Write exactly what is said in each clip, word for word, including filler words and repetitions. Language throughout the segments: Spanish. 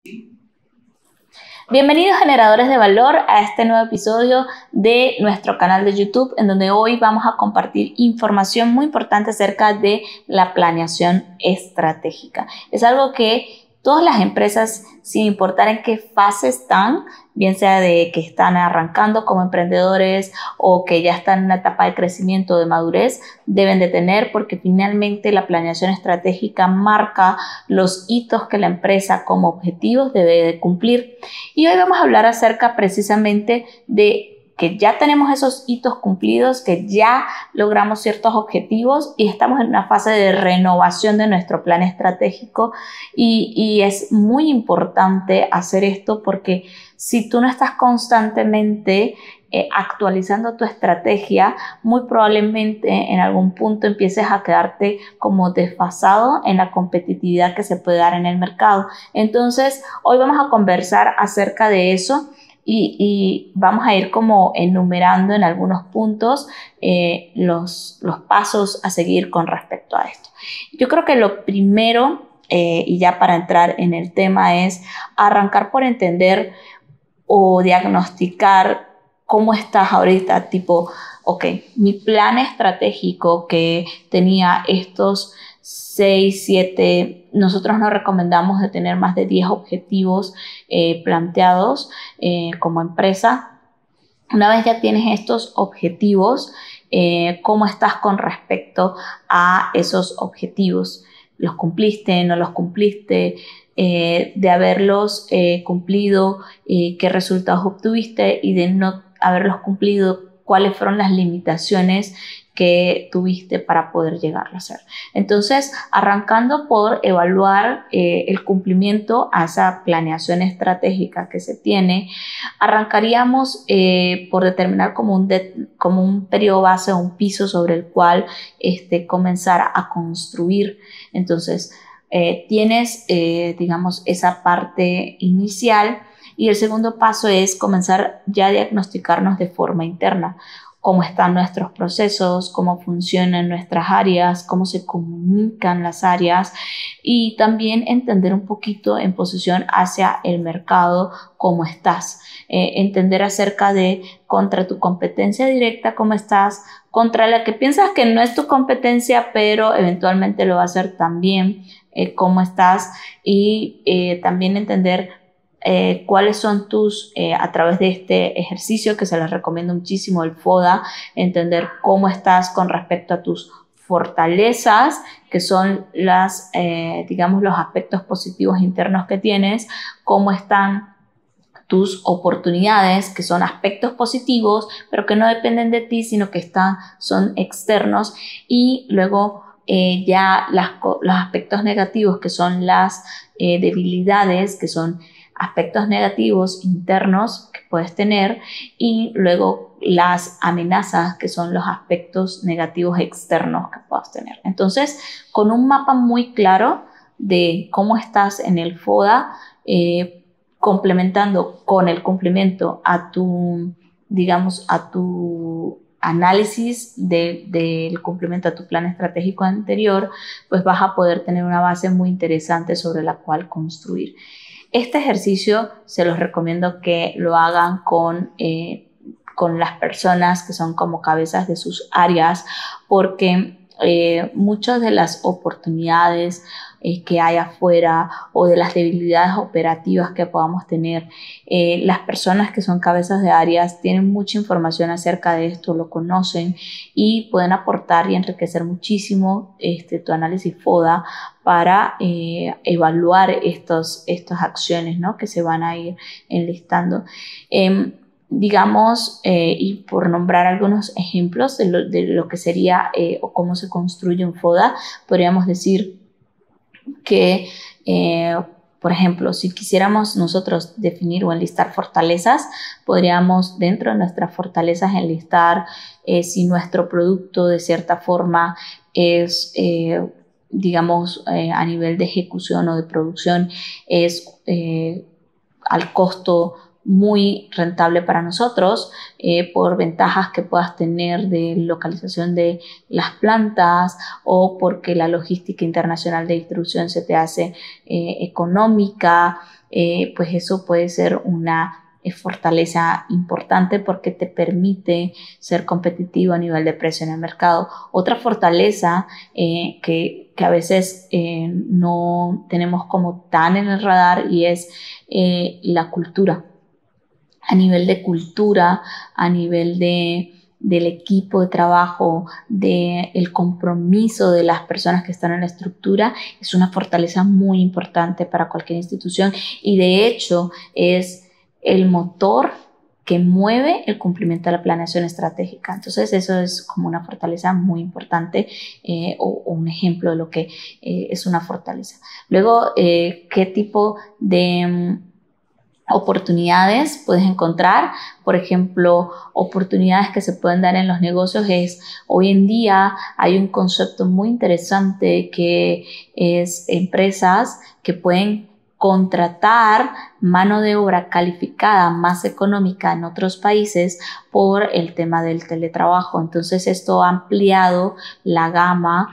Bienvenidos generadores de valor a este nuevo episodio de nuestro canal de YouTube, en donde hoy vamos a compartir información muy importante acerca de la planeación estratégica. Es algo que todas las empresas, sin importar en qué fase están, bien sea de que están arrancando como emprendedores o que ya están en una etapa de crecimiento, de madurez, deben de tener, porque finalmente la planeación estratégica marca los hitos que la empresa como objetivos debe de cumplir. Y hoy vamos a hablar acerca precisamente de que ya tenemos esos hitos cumplidos, que ya logramos ciertos objetivos y estamos en una fase de renovación de nuestro plan estratégico y, y es muy importante hacer esto porque si tú no estás constantemente eh, actualizando tu estrategia, muy probablemente en algún punto empieces a quedarte como desfasado en la competitividad que se puede dar en el mercado. Entonces, hoy vamos a conversar acerca de eso. Y, y vamos a ir como enumerando en algunos puntos eh, los, los pasos a seguir con respecto a esto. Yo creo que lo primero, eh, y ya para entrar en el tema, es arrancar por entender o diagnosticar cómo estás ahorita, tipo, ok, mi plan estratégico que tenía estos seis, siete, nosotros no recomendamos de tener más de diez objetivos eh, planteados eh, como empresa. Una vez ya tienes estos objetivos, eh, ¿cómo estás con respecto a esos objetivos? ¿Los cumpliste? ¿No los cumpliste? Eh, de haberlos eh, cumplido, eh, ¿qué resultados obtuviste? Y de no haberlos cumplido, ¿cuáles fueron las limitaciones que tuviste para poder llegar a hacer? Entonces, arrancando por evaluar eh, el cumplimiento a esa planeación estratégica que se tiene, arrancaríamos eh, por determinar como un, de, como un periodo base o un piso sobre el cual este, comenzar a construir. Entonces, eh, tienes, eh, digamos, esa parte inicial y el segundo paso es comenzar ya a diagnosticarnos de forma interna. Cómo están nuestros procesos, cómo funcionan nuestras áreas, cómo se comunican las áreas y también entender un poquito en posición hacia el mercado cómo estás. Eh, entender acerca de contra tu competencia directa cómo estás, contra la que piensas que no es tu competencia, pero eventualmente lo va a hacer también, eh, cómo estás y eh, también entender Eh, cuáles son tus, eh, a través de este ejercicio que se les recomiendo muchísimo, el FODA, entender cómo estás con respecto a tus fortalezas, que son las, eh, digamos, los aspectos positivos internos que tienes, cómo están tus oportunidades, que son aspectos positivos, pero que no dependen de ti, sino que están, son externos, y luego eh, ya las, los aspectos negativos, que son las eh, debilidades, que son aspectos negativos internos que puedes tener y luego las amenazas que son los aspectos negativos externos que puedas tener. Entonces, con un mapa muy claro de cómo estás en el FODA, eh, complementando con el cumplimiento a tu, digamos, a tu análisis del de, de cumplimiento a tu plan estratégico anterior, pues vas a poder tener una base muy interesante sobre la cual construir. Este ejercicio se los recomiendo que lo hagan con, eh, con las personas que son como cabezas de sus áreas, porque eh, muchas de las oportunidades eh, que hay afuera o de las debilidades operativas que podamos tener, eh, las personas que son cabezas de áreas tienen mucha información acerca de esto, lo conocen y pueden aportar y enriquecer muchísimo este, tu análisis FODA para eh, evaluar estos, estas acciones, ¿no?, que se van a ir enlistando. Eh, digamos, eh, y por nombrar algunos ejemplos de lo, de lo que sería eh, o cómo se construye un FODA, podríamos decir que, eh, por ejemplo, si quisiéramos nosotros definir o enlistar fortalezas, podríamos dentro de nuestras fortalezas enlistar eh, si nuestro producto de cierta forma es, eh, digamos, eh, a nivel de ejecución o de producción, es eh, al costo muy rentable para nosotros eh, por ventajas que puedas tener de localización de las plantas o porque la logística internacional de distribución se te hace eh, económica, eh, pues eso puede ser una es fortaleza importante porque te permite ser competitivo a nivel de precio en el mercado. Otra fortaleza eh, que, que a veces eh, no tenemos como tan en el radar y es eh, la cultura. A nivel de cultura, a nivel de del equipo de trabajo, del compromiso de las personas que están en la estructura, es una fortaleza muy importante para cualquier institución y de hecho es el motor que mueve el cumplimiento de la planeación estratégica. Entonces eso es como una fortaleza muy importante eh, o, o un ejemplo de lo que eh, es una fortaleza. Luego, eh, ¿qué tipo de um, oportunidades puedes encontrar? Por ejemplo, oportunidades que se pueden dar en los negocios es, hoy en día hay un concepto muy interesante que es empresas que pueden contratar mano de obra calificada más económica en otros países por el tema del teletrabajo. Entonces esto ha ampliado la gama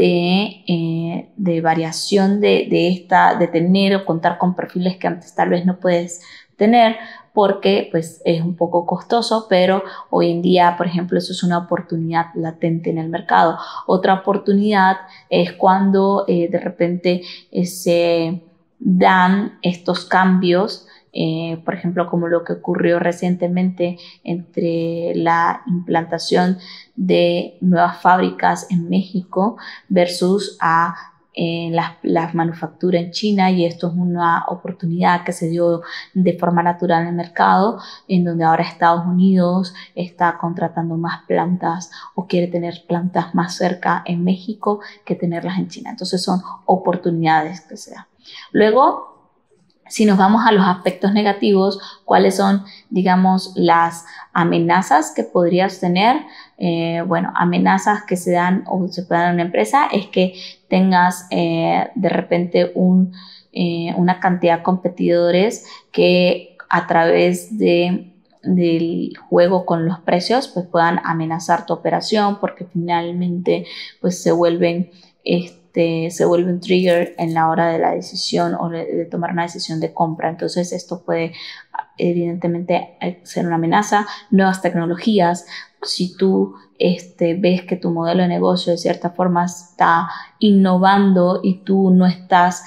de, eh, de variación de, de, esta, de tener o contar con perfiles que antes tal vez no puedes tener porque pues es un poco costoso, pero hoy en día, por ejemplo, eso es una oportunidad latente en el mercado. Otra oportunidad es cuando eh, de repente eh, se dan estos cambios, eh, por ejemplo, como lo que ocurrió recientemente entre la implantación de nuevas fábricas en México versus a eh, las, las manufacturas en China, y esto es una oportunidad que se dio de forma natural en el mercado, en donde ahora Estados Unidos está contratando más plantas o quiere tener plantas más cerca en México que tenerlas en China. Entonces son oportunidades que se dan. Luego, si nos vamos a los aspectos negativos, ¿cuáles son, digamos, las amenazas que podrías tener? Eh, bueno, amenazas que se dan o se pueden dar en una empresa es que tengas eh, de repente un, eh, una cantidad de competidores que a través de del juego con los precios pues puedan amenazar tu operación, porque finalmente pues se vuelven este, se vuelve un trigger en la hora de la decisión o de, de tomar una decisión de compra. Entonces esto puede evidentemente ser una amenaza. Nuevas tecnologías, si tú este, ves que tu modelo de negocio de cierta forma está innovando y tú no estás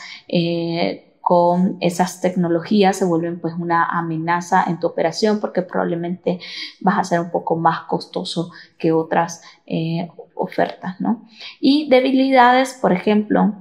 eh, con esas tecnologías, se vuelven pues una amenaza en tu operación, porque probablemente vas a ser un poco más costoso que otras eh, ofertas, ¿no? Y debilidades, por ejemplo,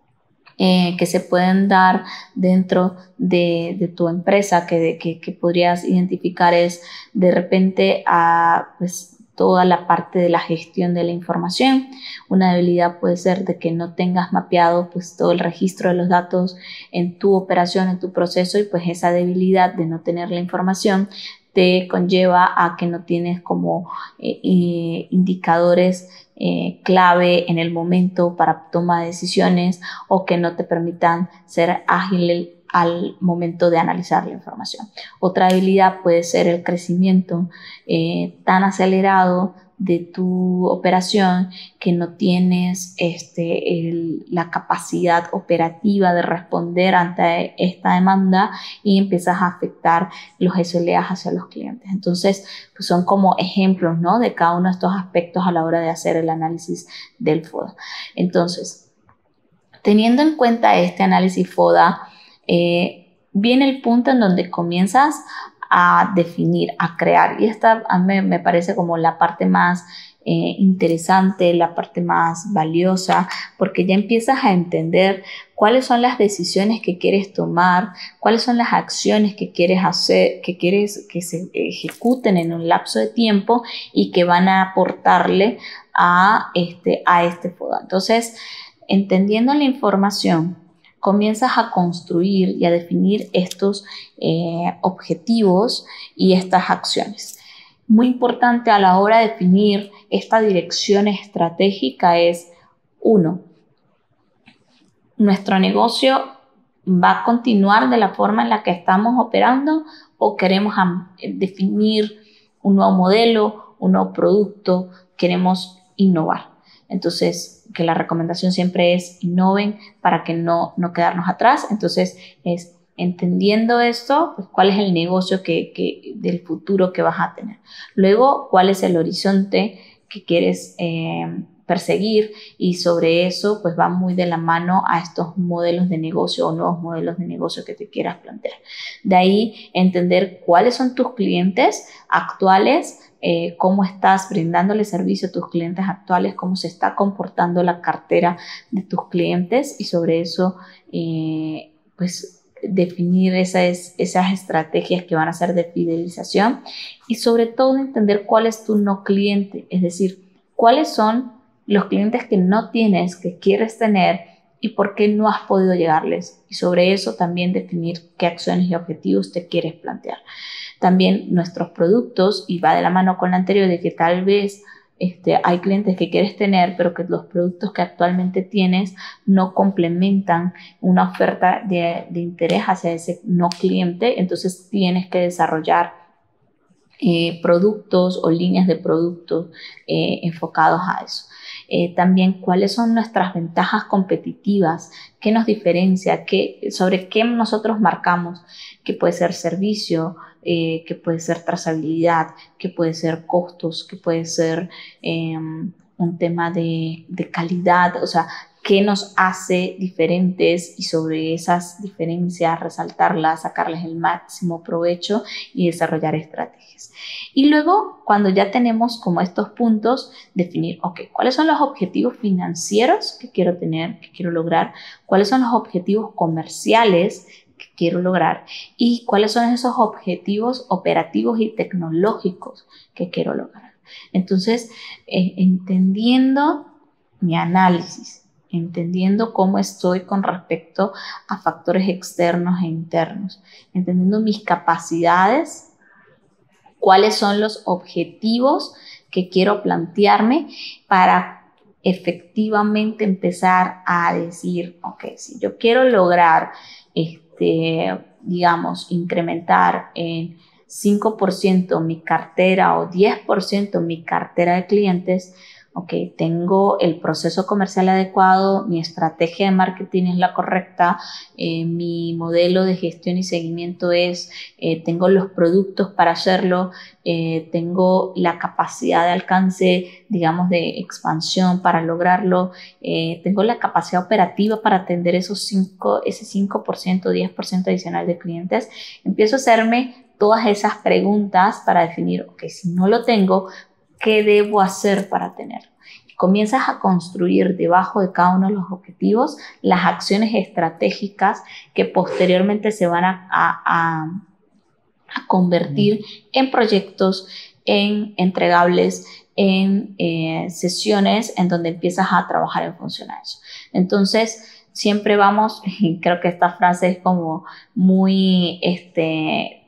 eh, que se pueden dar dentro de, de tu empresa, que, que, que podrías identificar es de repente a pues toda la parte de la gestión de la información. Una debilidad puede ser de que no tengas mapeado pues todo el registro de los datos en tu operación, en tu proceso, y pues esa debilidad de no tener la información te conlleva a que no tienes como eh, eh, indicadores eh, clave en el momento para toma de decisiones, o que no te permitan ser ágil al momento de analizar la información. Otra habilidad puede ser el crecimiento eh, tan acelerado de tu operación que no tienes este, el, la capacidad operativa de responder ante esta demanda y empiezas a afectar los S L A hacia los clientes. Entonces, pues son como ejemplos, ¿no?, de cada uno de estos aspectos a la hora de hacer el análisis del FODA. Entonces, teniendo en cuenta este análisis FODA, eh, viene el punto en donde comienzas a definir, a crear, y esta a mí me parece como la parte más eh, interesante, la parte más valiosa, porque ya empiezas a entender cuáles son las decisiones que quieres tomar, cuáles son las acciones que quieres hacer, que quieres que se ejecuten en un lapso de tiempo y que van a aportarle a este, a este FODA. Entonces, entendiendo la información, comienzas a construir y a definir estos eh, objetivos y estas acciones. Muy importante a la hora de definir esta dirección estratégica es, uno, ¿nuestro negocio va a continuar de la forma en la que estamos operando o queremos definir un nuevo modelo, un nuevo producto, queremos innovar? Entonces, que la recomendación siempre es innoven para que no, no quedarnos atrás. Entonces, es Entendiendo esto, pues, cuál es el negocio que, que, del futuro que vas a tener. Luego, cuál es el horizonte que quieres eh, perseguir, y sobre eso pues va muy de la mano a estos modelos de negocio o nuevos modelos de negocio que te quieras plantear. De ahí entender cuáles son tus clientes actuales, eh, cómo estás brindándole servicio a tus clientes actuales, cómo se está comportando la cartera de tus clientes, y sobre eso eh, pues definir esas, esas estrategias que van a ser de fidelización, y sobre todo entender cuál es tu no cliente, es decir, cuáles son los clientes que no tienes, que quieres tener, y por qué no has podido llegarles, y sobre eso también definir qué acciones y objetivos te quieres plantear. También nuestros productos, y va de la mano con la anterior, de que tal vez Este, hay clientes que quieres tener, pero que los productos que actualmente tienes no complementan una oferta de, de interés hacia ese no cliente. Entonces tienes que desarrollar eh, productos o líneas de productos eh, enfocados a eso. Eh, también cuáles son nuestras ventajas competitivas, qué nos diferencia, qué, sobre qué nosotros marcamos, que puede ser servicio, eh, que puede ser trazabilidad, que puede ser costos, que puede ser eh, un tema de, de calidad, o sea, qué nos hace diferentes, y sobre esas diferencias resaltarlas, sacarles el máximo provecho y desarrollar estrategias. Y luego, cuando ya tenemos como estos puntos, definir, ok, ¿cuáles son los objetivos financieros que quiero tener, que quiero lograr? ¿Cuáles son los objetivos comerciales que quiero lograr? ¿Y cuáles son esos objetivos operativos y tecnológicos que quiero lograr? Entonces, eh, entendiendo mi análisis, entendiendo cómo estoy con respecto a factores externos e internos, entendiendo mis capacidades, cuáles son los objetivos que quiero plantearme para efectivamente empezar a decir, ok, si yo quiero lograr, este, digamos, incrementar en cinco por ciento mi cartera o diez por ciento mi cartera de clientes, ok, tengo el proceso comercial adecuado, mi estrategia de marketing es la correcta, eh, mi modelo de gestión y seguimiento es, eh, tengo los productos para hacerlo, eh, tengo la capacidad de alcance, digamos, de expansión para lograrlo, eh, tengo la capacidad operativa para atender esos cinco, ese cinco por ciento, diez por ciento adicional de clientes. Empiezo a hacerme todas esas preguntas para definir, ok, si no lo tengo, ¿qué debo hacer para tenerlo? Comienzas a construir debajo de cada uno de los objetivos las acciones estratégicas que posteriormente se van a, a, a convertir en proyectos, en entregables, en eh, sesiones en donde empiezas a trabajar en función a eso. Entonces, siempre vamos, y creo que esta frase es como muy, este,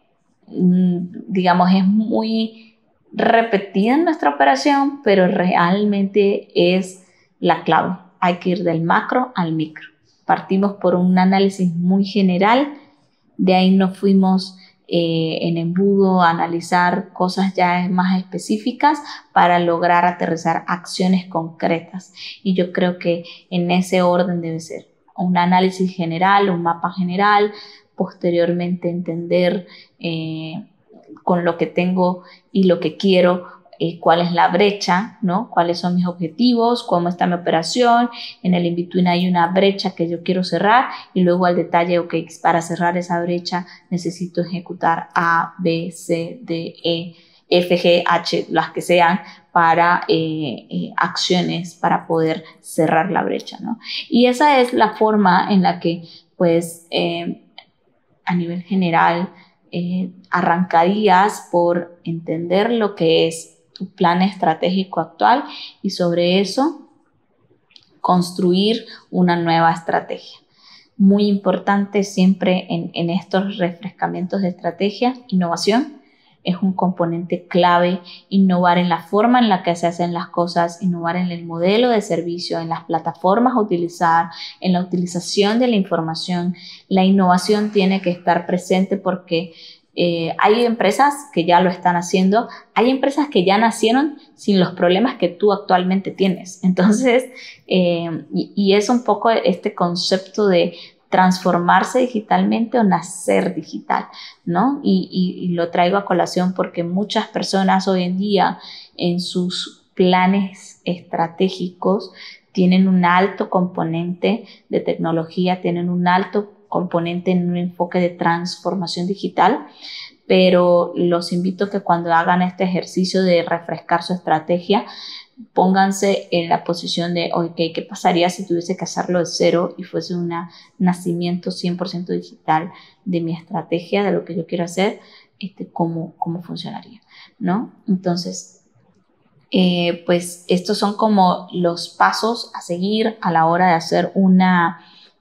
digamos, es muy repetida en nuestra operación, pero realmente es la clave. Hay que ir del macro al micro. Partimos por un análisis muy general, de ahí nos fuimos eh, en embudo a analizar cosas ya más específicas para lograr aterrizar acciones concretas. Y yo creo que en ese orden debe ser un análisis general, un mapa general, posteriormente entender eh, con lo que tengo y lo que quiero, eh, cuál es la brecha, ¿no? Cuáles son mis objetivos, cómo está mi operación. En el in-between hay una brecha que yo quiero cerrar, y luego al detalle, ok, para cerrar esa brecha necesito ejecutar A, B, C, D, E, F, G, H, las que sean, para eh, eh, acciones para poder cerrar la brecha, ¿no? Y esa es la forma en la que, pues, eh, a nivel general, Eh, arrancarías por entender lo que es tu plan estratégico actual, y sobre eso construir una nueva estrategia. Muy importante siempre en, en estos refrescamientos de estrategia, innovación es un componente clave. Innovar en la forma en la que se hacen las cosas, innovar en el modelo de servicio, en las plataformas a utilizar, en la utilización de la información. La innovación tiene que estar presente porque eh, hay empresas que ya lo están haciendo, hay empresas que ya nacieron sin los problemas que tú actualmente tienes. Entonces, eh, y, y es un poco este concepto de transformarse digitalmente o nacer digital, ¿no? Y, y, y lo traigo a colación porque muchas personas hoy en día en sus planes estratégicos tienen un alto componente de tecnología, tienen un alto componente en un enfoque de transformación digital, pero los invito a que cuando hagan este ejercicio de refrescar su estrategia, pónganse en la posición de, ok, ¿qué pasaría si tuviese que hacerlo de cero y fuese un nacimiento cien por ciento digital de mi estrategia, de lo que yo quiero hacer? Este, ¿cómo, cómo funcionaría? ¿No? Entonces, eh, pues estos son como los pasos a seguir a la hora de hacer una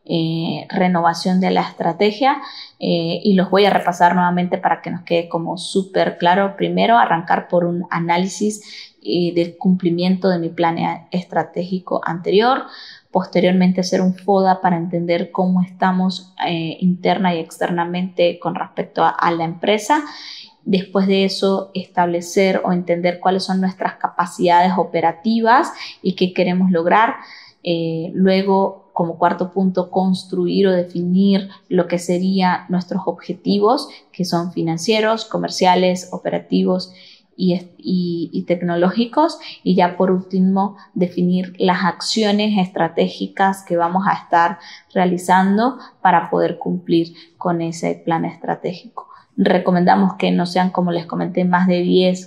eh, renovación de la estrategia, eh, y los voy a repasar nuevamente para que nos quede como súper claro. Primero, arrancar por un análisis del cumplimiento de mi plan estratégico anterior. Posteriormente, hacer un FODA para entender cómo estamos eh, interna y externamente con respecto a, a la empresa. Después de eso, establecer o entender cuáles son nuestras capacidades operativas y qué queremos lograr. Eh, luego, como cuarto punto, construir o definir lo que serían nuestros objetivos, que son financieros, comerciales, operativos Y, y, y tecnológicos. Y ya por último, definir las acciones estratégicas que vamos a estar realizando para poder cumplir con ese plan estratégico. Recomendamos que no sean, como les comenté, más de diez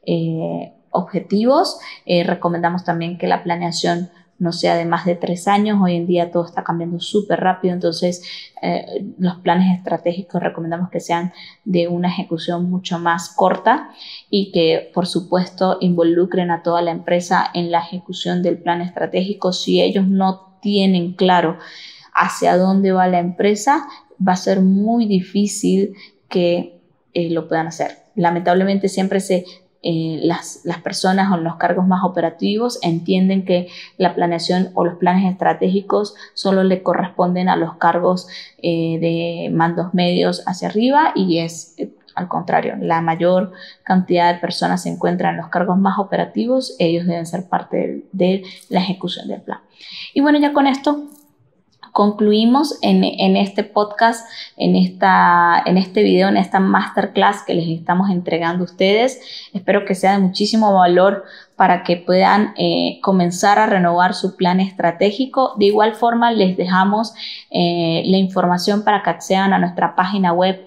eh, objetivos. Eh, recomendamos también que la planeación no sea de más de tres años. Hoy en día todo está cambiando súper rápido, entonces eh, los planes estratégicos recomendamos que sean de una ejecución mucho más corta y que, por supuesto, involucren a toda la empresa en la ejecución del plan estratégico. Si ellos no tienen claro hacia dónde va la empresa, va a ser muy difícil que eh, lo puedan hacer. Lamentablemente siempre se Eh, las, las personas o los cargos más operativos entienden que la planeación o los planes estratégicos solo le corresponden a los cargos eh, de mandos medios hacia arriba, y es eh, al contrario. La mayor cantidad de personas se encuentran en los cargos más operativos. Ellos deben ser parte de, de la ejecución del plan. Y bueno, ya con esto concluimos en, en este podcast, en, esta, en este video, en esta masterclass que les estamos entregando a ustedes. Espero que sea de muchísimo valor para que puedan eh, comenzar a renovar su plan estratégico. De igual forma, les dejamos eh, la información para que accedan a nuestra página web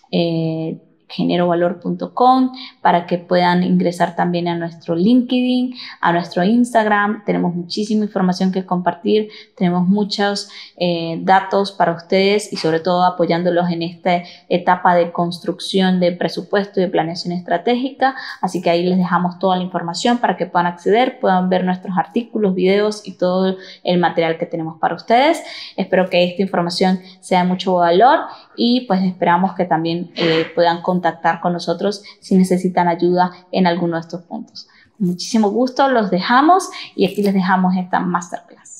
eh, genero valor punto com, para que puedan ingresar también a nuestro LinkedIn, a nuestro Instagram. Tenemos muchísima información que compartir, tenemos muchos eh, datos para ustedes y sobre todo apoyándolos en esta etapa de construcción de presupuesto y de planeación estratégica. Así que ahí les dejamos toda la información para que puedan acceder, puedan ver nuestros artículos, videos y todo el material que tenemos para ustedes. Espero que esta información sea de mucho valor y pues esperamos que también eh, puedan contactar con nosotros si necesitan ayuda en alguno de estos puntos. Con muchísimo gusto los dejamos y aquí les dejamos esta masterclass.